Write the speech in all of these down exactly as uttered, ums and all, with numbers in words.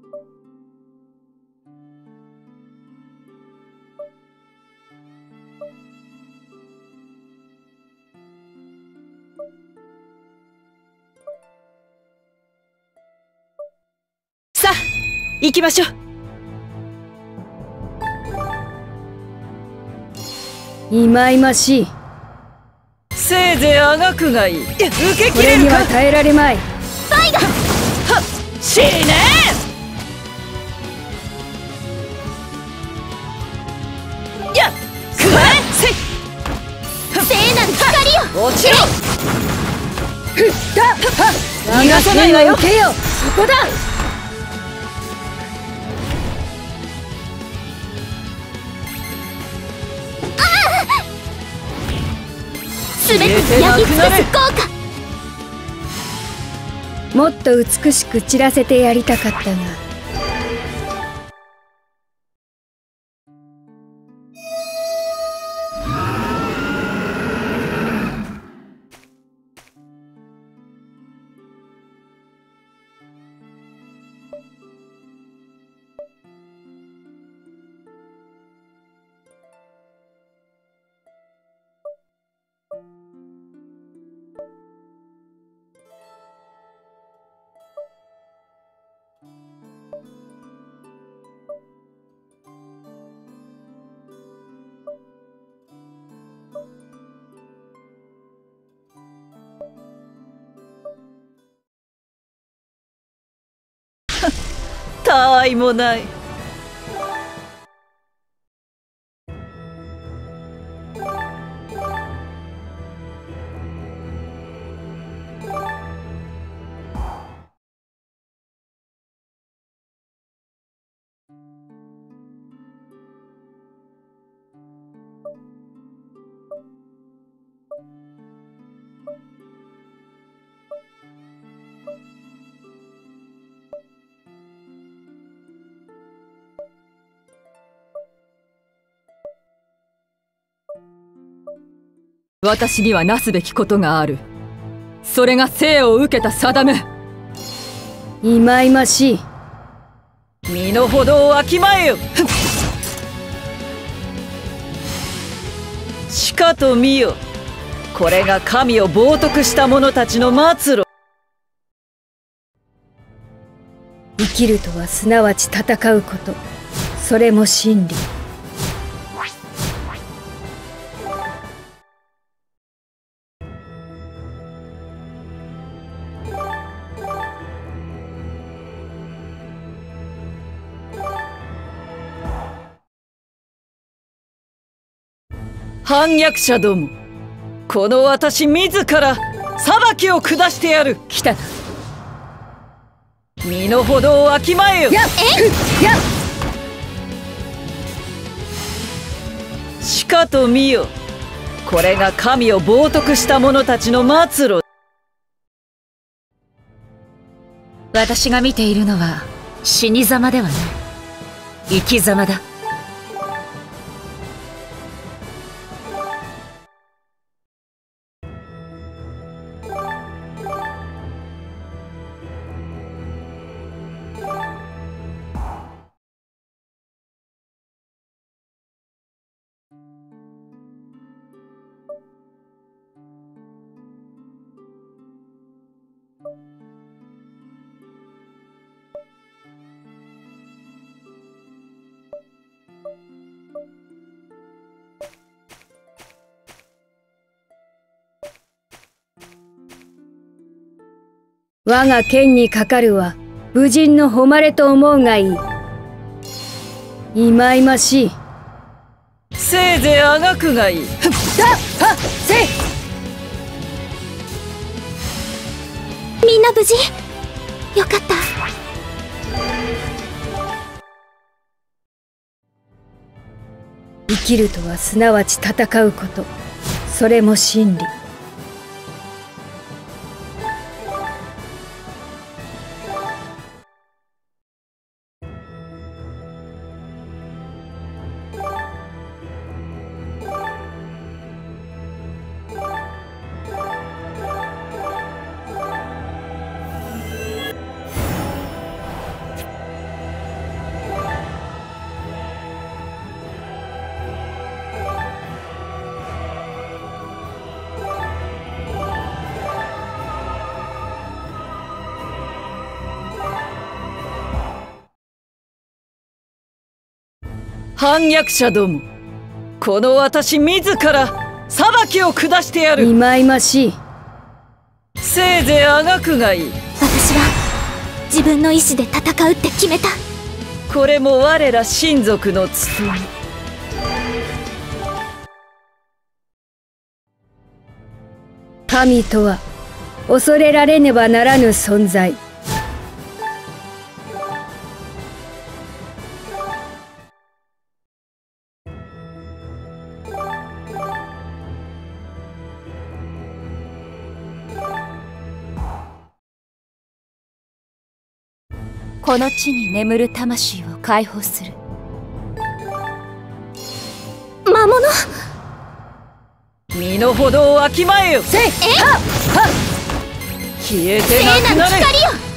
さあ行きましょう。 いまいましい。 せいぜいあがくがいい。受けこれきれるか。 には耐えられまい。 はっ死ねー。やっくらえせい聖なる光よ。 落ちろ。 逃がさないわよ。受けよ。そこだ。 すべて焼き尽くす効果。 もっと美しく散らせてやりたかったが。 たわいもない。私にはなすべきことがある。それが生を受けた定め。 いまいましい。 身の程をわきまえよ。しかと見よ。これが神を冒涜した者たちの末路。 生きるとはすなわち戦うこと。それも真理。 反逆者ども、この私自ら裁きを下してやる。 来たな。 身の程をわきまえよ。 やっやっしかと見よ。これが神を冒涜した者たちの末路。 私が見ているのは死に様ではない、生き様だ。 我が剣にかかるは武人の誉れと思うがいい。いまいましい。 せいぜいあがくがいい。 はっせい。 みんな無事。よかった。 生きるとはすなわち戦うこと。それも真理。 反逆者ども、この私自ら裁きを下してやる。 いまいましい。 せいぜいあがくがいい。 私は自分の意志で戦うって決めた。 これも我ら親族の務め。 神とは恐れられねばならぬ存在。 この地に眠る魂を解放する魔物。 身の程をわきまえよ。せいはっはっ消えてなくなれ。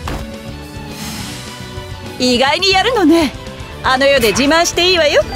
意外にやるのね。あの世で自慢していいわよ。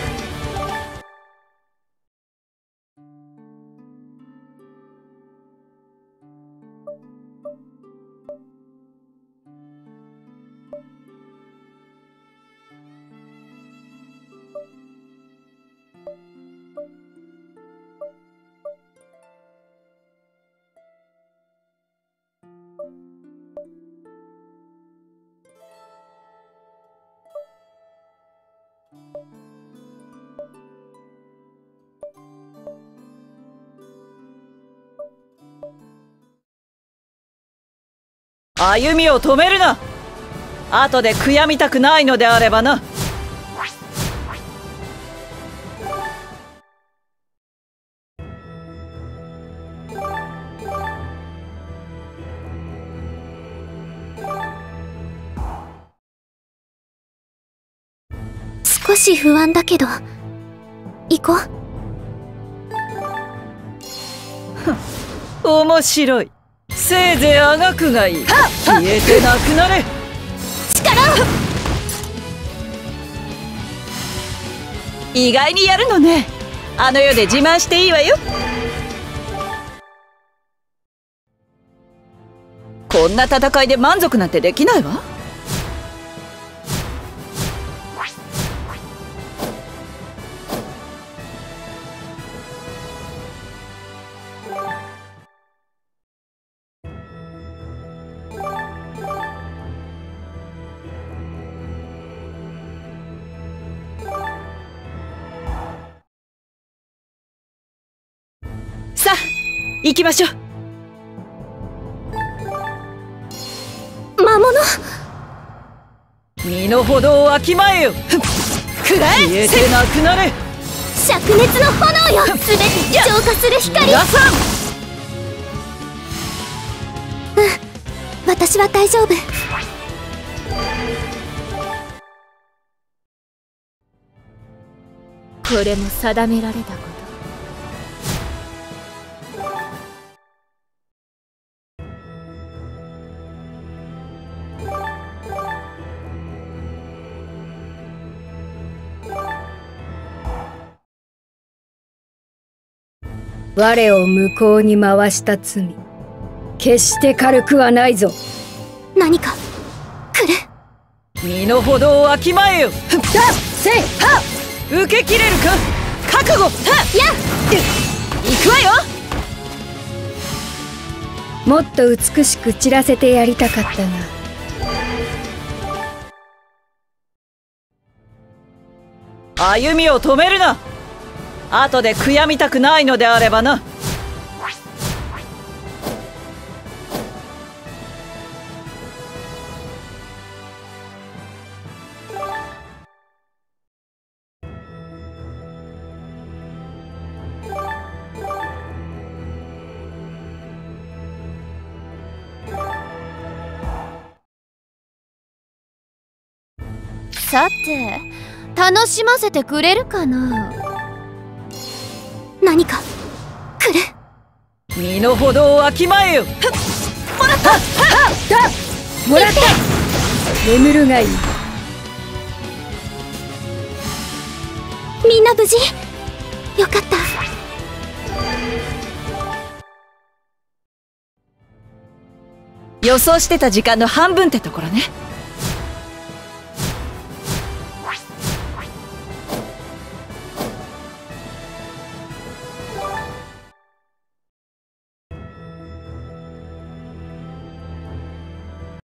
歩みを止めるな。後で悔やみたくないのであればな。 少し不安だけど行こう。面白い。せいぜいあがくがいい。消えてなくなれ。 力を。 意外にやるのね。あの世で自慢していいわよ。こんな戦いで満足なんてできないわ。さあ行きましょう。 魔物。 身の程をわきまえよ。くらえ。消えてなくなれ。 灼熱の炎よ。すべて浄化する光。 皆さん。 うん、私は大丈夫。 これも定められたこと。 我を向こうに回した罪、決して軽くはないぞ。 何か来る。 身の程をわきまえよ。せいはっ。受けきれるか。覚悟。はっやっ行くわよ。 もっと美しく散らせてやりたかったが。 歩みを止めるな。後で悔やみたくないのであればな。 さて楽しませてくれるかな。何か来る。 身の程をわきまえよ。もらったもらった。眠るがいい。 みんな無事。よかった。 予想してた時間の半分ってところね。